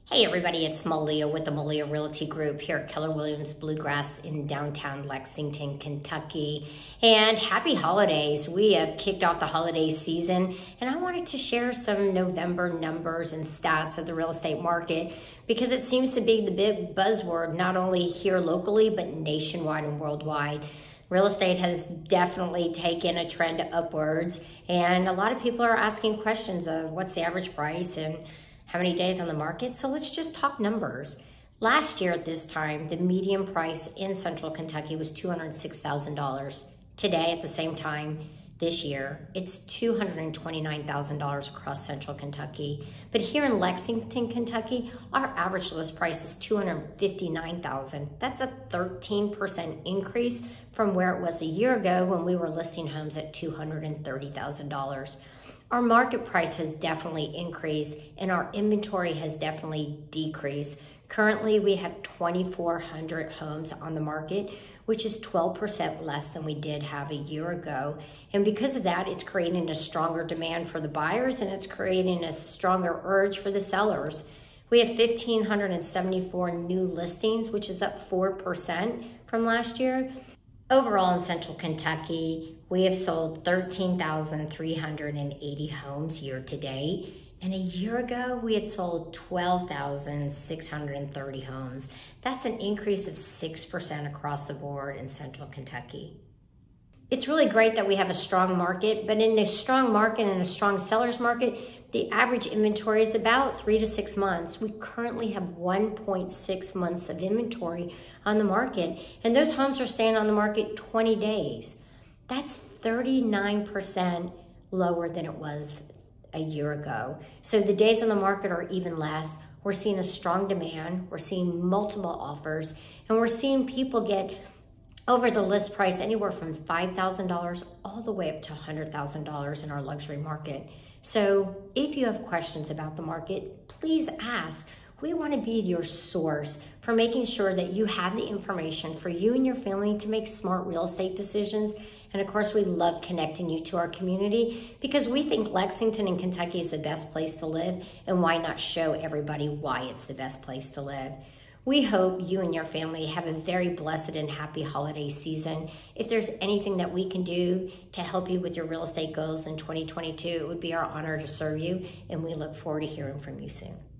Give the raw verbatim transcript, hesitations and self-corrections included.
Hey everybody, it's Malia with the Malia Realty Group here at Keller Williams Bluegrass in downtown Lexington, Kentucky. And happy holidays. We have kicked off the holiday season and I wanted to share some November numbers and stats of the real estate market because it seems to be the big buzzword not only here locally but nationwide and worldwide. Real estate has definitely taken a trend upwards and a lot of people are asking questions of what's the average price and how many days on the market? So let's just talk numbers. Last year at this time, the median price in Central Kentucky was two hundred six thousand dollars. Today, at the same time this year, it's two hundred twenty-nine thousand dollars across Central Kentucky. But here in Lexington, Kentucky, our average list price is two hundred fifty-nine thousand dollars. That's a thirteen percent increase from where it was a year ago when we were listing homes at two hundred thirty thousand dollars. Our market price has definitely increased and our inventory has definitely decreased. Currently, we have twenty-four hundred homes on the market, which is twelve percent less than we did have a year ago. And because of that, it's creating a stronger demand for the buyers and it's creating a stronger urge for the sellers. We have one thousand five hundred seventy-four new listings, which is up four percent from last year. Overall in Central Kentucky, we have sold thirteen thousand three hundred eighty homes year to date. And a year ago, we had sold twelve thousand six hundred thirty homes. That's an increase of six percent across the board in Central Kentucky. It's really great that we have a strong market, but in a strong market and a strong seller's market, the average inventory is about three to six months. We currently have one point six months of inventory on the market, and those homes are staying on the market twenty days. That's thirty-nine percent lower than it was a year ago. So the days on the market are even less. We're seeing a strong demand. We're seeing multiple offers, and we're seeing people get over the list price anywhere from five thousand dollars all the way up to one hundred thousand dollars in our luxury market. So if you have questions about the market, please ask. We want to be your source for making sure that you have the information for you and your family to make smart real estate decisions. And of course, we love connecting you to our community because we think Lexington and Kentucky is the best place to live, and why not show everybody why it's the best place to live. We hope you and your family have a very blessed and happy holiday season. If there's anything that we can do to help you with your real estate goals in twenty twenty-two, it would be our honor to serve you, and we look forward to hearing from you soon.